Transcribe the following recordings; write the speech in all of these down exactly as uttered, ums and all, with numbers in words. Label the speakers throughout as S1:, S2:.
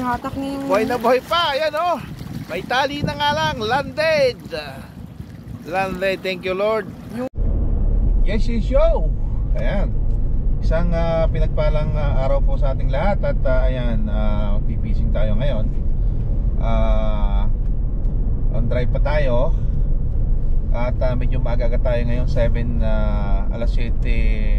S1: Hatak ni
S2: buhay na buhay pa, ayan oh. May tali na nga lang, landed. Landed, thank you Lord. Yes, yes, yo. Ayan. Isang uh, pinagpalang uh, araw po sa ating lahat. At uh, ayan, uh, pipising tayo ngayon. uh, On drive pa tayo. At uh, medyo maaga tayo ngayon, seven, uh, alas siyete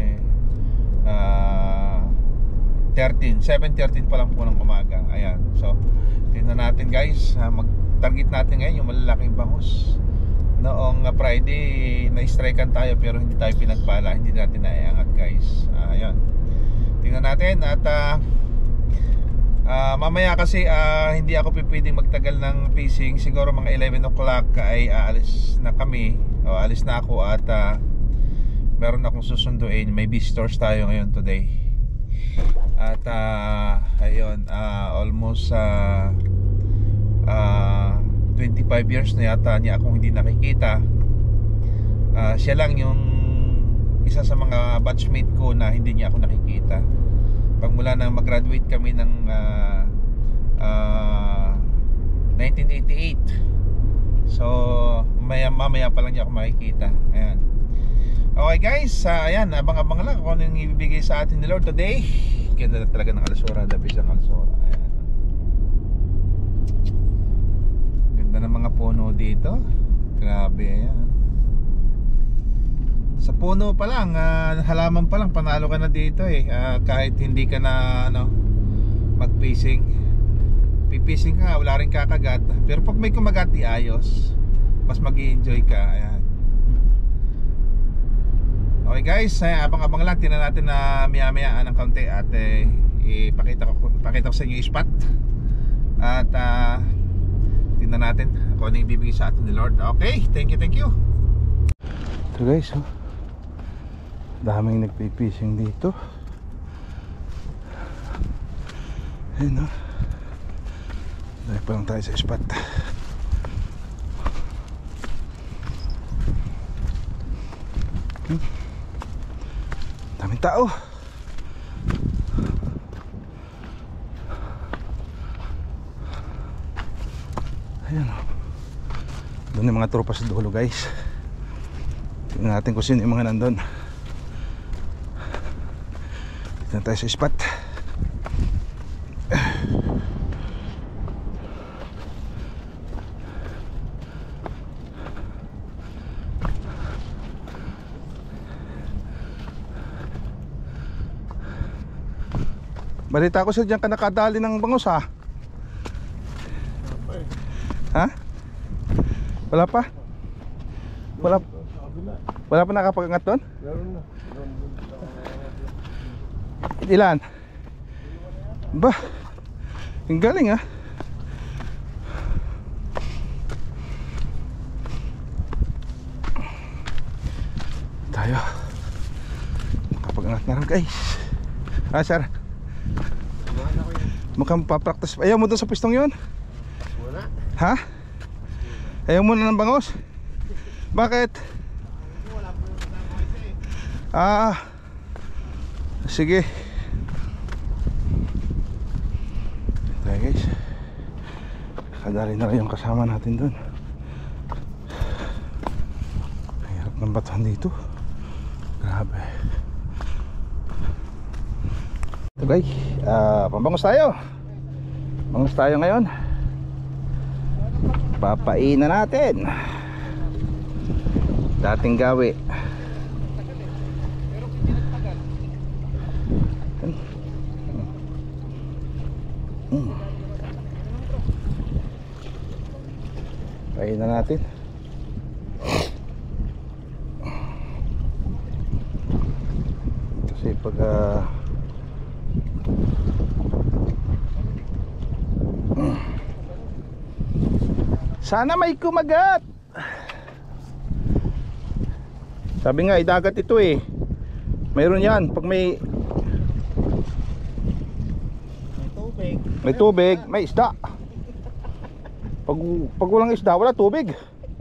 S2: uh, thirteen, seven thirteen pa lang po ng umaga. Ayan, so tingnan natin guys, uh, mag-target natin ngayon yung malalaking bangus. Noong uh, Friday, na-strikean tayo pero hindi tayo pinagpala, hindi natin naiangat guys. uh, Ayan, tingnan natin. At uh, uh, mamaya kasi uh, hindi ako pipwedeng magtagal ng fishing. Siguro mga eleven o'clock ay aalis na kami, o alis na ako. At uh, meron akong susunduin. May visitors tayo ngayon today. At uh, ayun, uh, almost uh, uh, twenty-five years na yata niya akong hindi nakikita. uh, Siya lang yung isa sa mga batchmate ko na hindi niya ako nakikita pagmula nang mag-graduate kami ng uh, uh, nineteen eighty-eight. So mamaya, mamaya pa lang niya ako makikita. Ayan. Okay guys, uh, ayan, abang-abang lang kung ano yung ibibigay sa atin ni Lord today. Ganda talaga ng Alsora, the best ng Alsora. Ayan. Ganda ng mga puno dito. Grabe, ayan. Sa puno pa lang, uh, halaman pa lang, panalo ka na dito eh. uh, Kahit hindi ka na ano, mag-fishing. Pipishing ka, wala rin kakagat. Pero pag may kumagat, di ayos. Mas mag-i-enjoy ka. Ayan. Okay guys, abang-abang lang. Tingnan natin na maya-maya ng kaunti. At eh, ipakita ko, ipakita ko sa inyo yung spot. At uh, tingnan natin kung ano yung bibigay sa atin ni Lord. Okay, thank you, thank you. Ito guys, oh, daming nagpipishing dito. Ayun, oh, dahil pa lang tayo sa spot. Hmm, daming tao. Ayan, oh, doon yung mga tropa sa dulo guys. Tingnan natin kung sino yung mga nandun. Dito na tayo sa spot. Balita ko sa diyan ka nakadali ng bangus ha. Ha? Wala pa? Wala, wala pa nakapagangat doon? Ilan? Ba, ang galing ha. Tayo nakapagangat na rin guys. Ah sir, mukhang papraktis. Ayaw mo doon sa pistong yun? Wala. Ha? Ayaw mo na ng bangos? Bakit? Ah, sige. Tayo guys, kadali na rin yung kasama natin doon. Hirap ng batahan dito. Grabe. Ito guys, uh, pambangos tayo. Bangos tayo ngayon. Papainan natin. Dating gawi. Hmm. Painan natin. Kasi pag uh, sana may kumagat. Sabi nga idagat ito eh. Mayroon yan pag may may tubig. May tubig, may isda. Pag pag walang isda, wala tubig.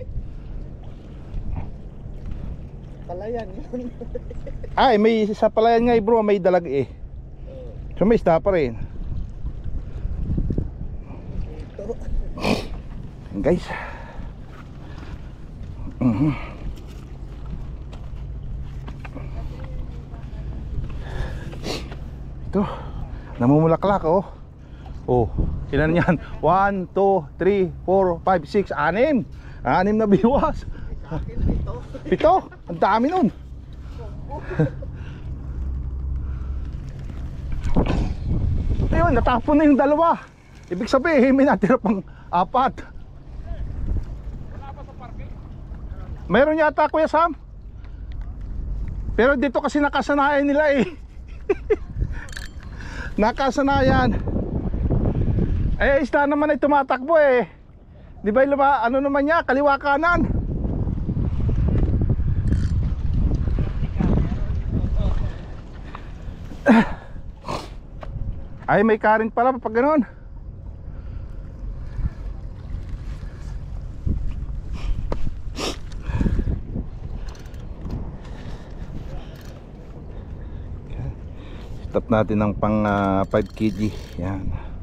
S2: Palayan yun. Ay, may sa palayan nga eh, bro, may dalag eh. So may isda pa rin.
S1: Guys. Mhm. Ito, namumulaklak oh. Oh, ilan yan? one, two, three, four, five, six, anim. Anim na biwas. Pito, ang dami nun. Ayun, natapon na yung dalawa. Ibig sabihin, may natira pang apat. Meron yata, Kuya Sam. Pero dito kasi nakasanayan nila eh. Nakasanayan. Eh, isda naman ay tumatakbo eh. Di ba luma, ano naman niya, kaliwa kanan. Ay, may current pala pag gano'n. Stop natin ng pang uh, five kilogram. Yan.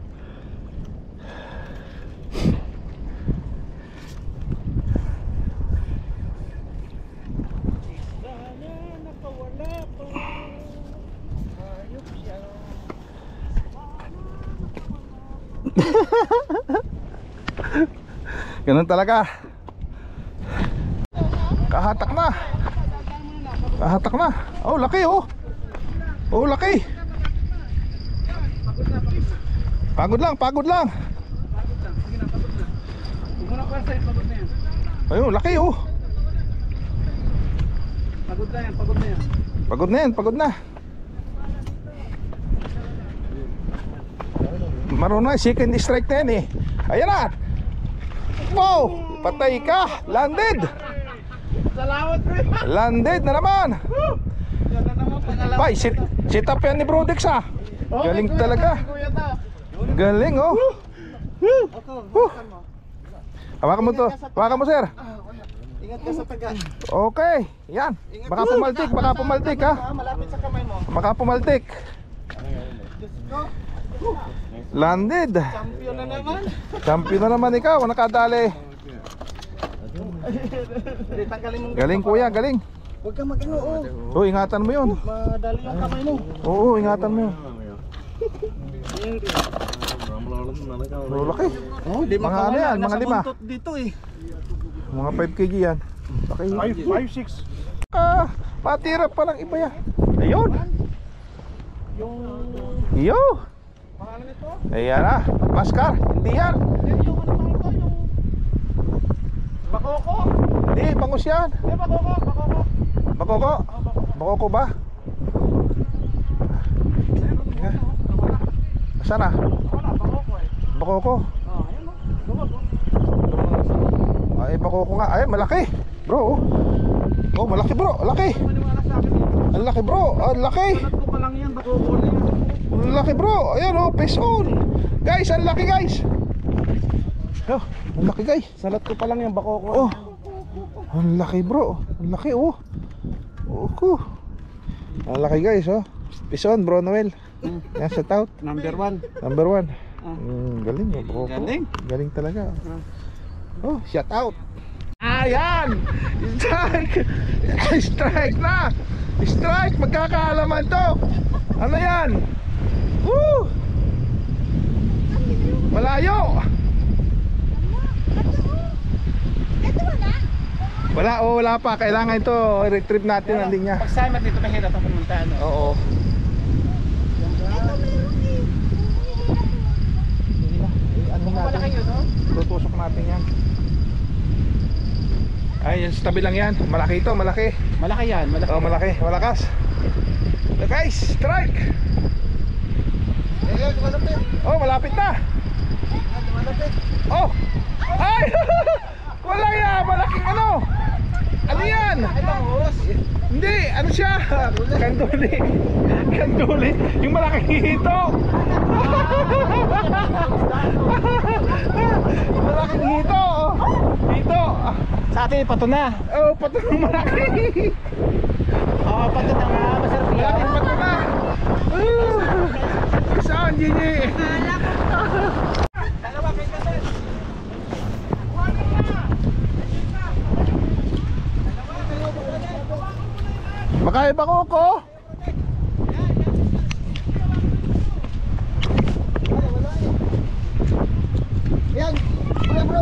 S1: Ganun talaga. Kahatak na. Kahatak na. Oh, laki oh. Oh, laki. Pagod lang, pagod lang. Ayun, laki oh.
S3: Pagod na yan, pagod na yan.
S1: Pagod na yan, pagod na. Marunong na, second strike na yan eh. Ayan na. Wow, patay ka. Landed.
S3: Salamat bro.
S1: Landed na naman.
S3: Yan na naman pangalawa.
S1: Bay, sit, sit up yan ni Brodex ah. Galing talaga. Galing oh. Huh. Hawakan mo to. Hawakan mo sir.
S3: Ingat ka sa taga.
S1: Okay, yan. Baka pumaltik, baka pumaltik ha.
S3: Malapit sa kamay mo.
S1: Baka pumaltik. Landed.
S3: Champion na naman.
S1: Champion na naman ikaw, nakadali.
S3: Tanggalin mo.
S1: Galing kuya, galing.
S3: Huwag kang mag-ano oh.
S1: Oh, ingatan mo yun.
S3: Madali yung kamay mo.
S1: Oo, ingatan mo yun. Oh, laki.
S3: Oh, di
S1: Mga ano yan, mga lima.
S3: dito eh.
S1: Mga five kilogram yan. Laki.
S3: five, six.
S1: Ah, patira pa ng iba yan. Ayun.
S3: Yung
S1: Yo.
S3: pangalan nito?
S1: Ayan na, Mascar. Hindi yan.
S3: Yung ano pangalan to? Yung Bakoko.
S1: Hindi, bangus yan.
S3: Eh, Bakoko, Bakoko.
S1: Bakoko. Bakoko ba? Saan na?
S3: Wala, Bakoko eh.
S1: Bakoko.
S3: Ah, ayun oh. Lumag oh.
S1: Ay, bakoko nga. Ay, malaki. Bro. Oh, oh malaki bro. Laki.
S3: Maniwala sa akin eh.
S1: Ang laki bro. Ang laki.
S3: Sunod ko pa lang yan, Bakoko na yan.
S1: Ang laki bro. Ayan oh, face on. Guys, ang laki guys. Oh, ang laki guys.
S3: Salat ko pa lang yan, Bakoko.
S1: Oh. Ang laki bro. Ang laki oh. Oh, ko. Ang laki guys oh. Face on bro Noel. Yan sa tout.
S3: Number one.
S1: Number one.
S3: Ah.
S1: Mm, galing oh, bro.
S3: Galing.
S1: Galing talaga. Oh, shout out. Ayan! Strike! Strike na! Strike! Magkakaalaman to! Ano yan? Woo! Malayo! Wala, oh, wala pa. Kailangan ito retrieve natin ang linya.
S3: Pag samat dito mahirap ang pumunta ano.
S1: Oo. Ano
S3: Wala kayo no?
S1: Tutusok natin yan. Ay, yan sa tabi lang yan. Malaki ito, malaki.
S3: Malaki yan, malaki.
S1: Oh, malaki, malakas. So guys, strike.
S3: Eh, malapit.
S1: Oh, malapit na.
S3: Malapit.
S1: Oh. Ay! Wala yan, malaking ano. Ano yan?
S3: Ay, bangus.
S1: Hindi, ano siya? Kanduli. Kanduli. Yung malaking hito. Malaking hito. Oh. Hito.
S3: Sa atin, pato na.
S1: Oh, pato ng malaki.
S3: Oo, oh, pato na nga. Masarap yan.
S1: Malaking pato na. Uh, saan, Gigi?
S3: Dalawa, kay Kasel.
S1: tayo Bangoko.
S3: Yan. Bro, bro.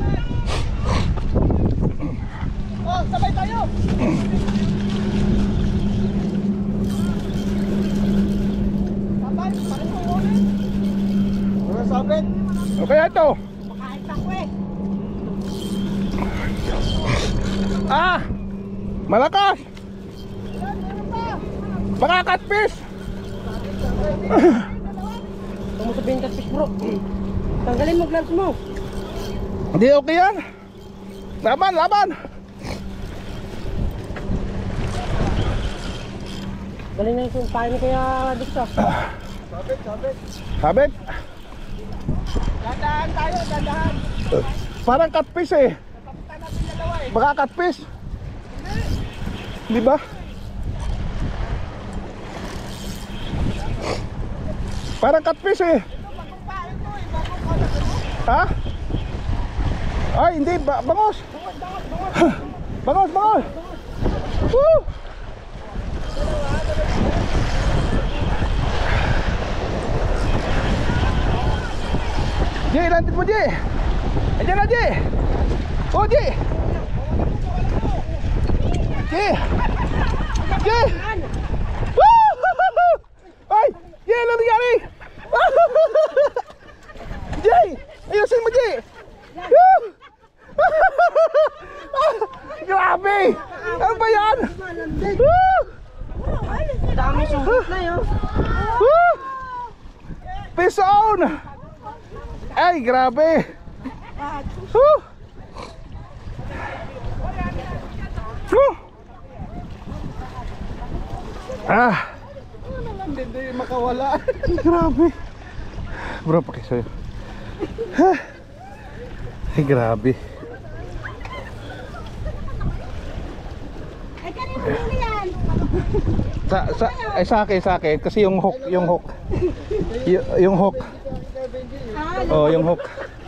S3: Oh, sabay tayo. Sabay, pareho mo ulit. Wala sabit.
S1: Okay, ito.
S3: Makain pa ko eh.
S1: Ah! Malakas!
S3: Yan, meron pa.
S1: Baka catfish!
S3: Huwag mo sabihin catfish bro. Tanggalin mo gloves mo.
S1: Hindi okay yan. Laban, laban!
S3: Galing na yung pain kaya dito. Sabit, sabit.
S1: Sabit!
S3: Dandahan tayo, dandahan.
S1: Parang catfish eh.
S3: Papunta natin dalawa eh.
S1: Baka catfish. Di ba? Parang catfish eh.
S3: Bagong pain mo eh, bagong kalat mo.
S1: Ha? Ay, hindi. Ba bangos. Bangos, bangos. Woo! Jay, lantit mo, Jay. Ayan na, Jay. Oh, Jay. Jay. Jay. Woo! Ay, Jay, ano nangyari? Jay, ayusin mo, Jay. Woo! Grabe! Ano ba yan? Woo!
S3: Dami sungkit na yun.
S1: Woo! Peace on! Ay, grabe! Woo! Woo! Ah!
S3: Hindi makawala.
S1: Grabe! Bro, pakisayo. Ay, grabe.
S4: Ay, kanina mo yan.
S1: Sa, sa, ay, sa akin, sa akin. Kasi yung hook, yung hook. Y yung hook. Oh, yung hook.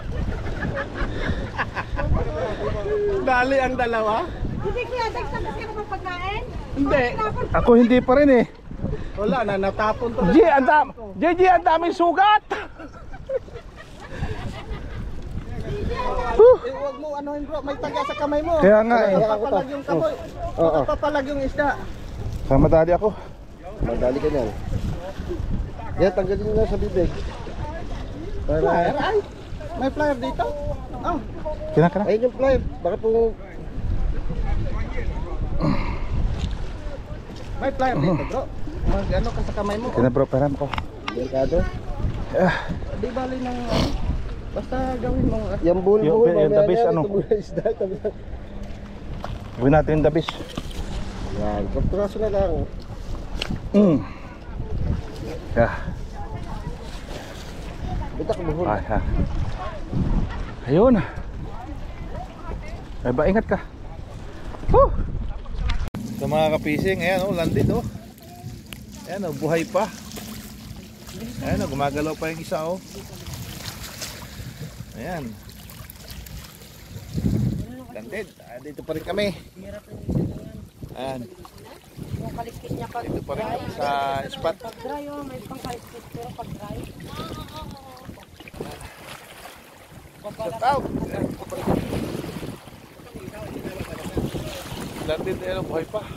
S3: Dali ang dalawa?
S4: Hindi kuya, nagsagas ka na bang pagkain?
S3: Hindi.
S1: Ako hindi pa rin eh.
S3: Wala na, natapon to.
S1: G, ang dam, J J, ang daming sugat. Huh.
S3: Eh, huwag mo anuhin bro, may taga sa kamay mo.
S1: Kaya nga eh.
S3: Papalag yung kamay.
S1: Oo.
S3: Papalag yung isda.
S1: Sama dali ako.
S5: Madali ka niyan. Yan, tanggalin nyo na sa bibig.
S3: Flyer
S5: Para,
S3: ay. May flyer dito. Oh.
S1: Kina, kina.
S5: ayun yung fly. Baka po,
S3: May flyer dito bro. Mag ano ka sa kamay mo.
S1: Kina bro, param ko.
S5: delikado.
S1: Ah,
S3: Di bali ng ano. Basta gawin mo. ah.
S5: Yung bulbul,
S1: Yung- yung
S5: mamaya
S1: dabis,
S5: na,
S1: ano?
S5: ito muna isda. tabi na.
S1: gawin natin yung dabis.
S5: Yan, kaptraso na lang.
S1: Mm. Yeah.
S5: Bitak buhol.
S1: Ay, ha. Ayun. Ay ba, ingat ka. Huh. So mga kapising, ayan oh, landed oh. Ayan oh, buhay pa. Ayan oh, gumagalaw pa yung isa oh. Ayan. Landed. Ah, dito pa rin kami. Ayan.
S4: Yung kaliskis niya pag
S1: Dito pa rin kami sa spot.
S4: pag dry, oh, may pang kaliskis pero pag dry.
S1: Shout out. Ayan, dito pa rin kami. Landed, ayan oh, buhay pa.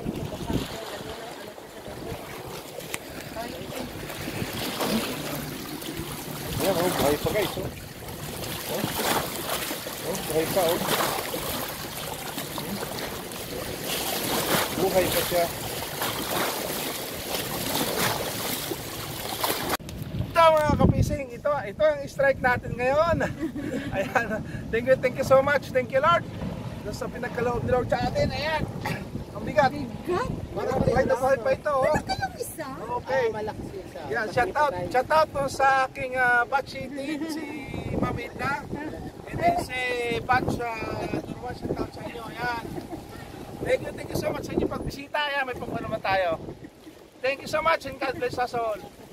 S1: Ayan oh, buhay pa guys oh. Oh, oh buhay pa oh. Buhay pa siya. Ito mga kapising, ito, ito ang strike natin ngayon. Ayan, thank you, thank you so much, thank you Lord. Doon sa pinagkaloob ni Lord sa atin, ayan. Ang bigat. Parang buhay na buhay pa ito oh.
S4: Yung isa?
S1: Okay. Yeah, shout out, shout out to sa aking uh, batch team, si Mamita. And then si batch uh, Durwa, shout out sa inyo. Ayan. Thank you, thank you so much sa inyong pagbisita. Ayan, may pagpa naman tayo. Thank you so much and God bless us all.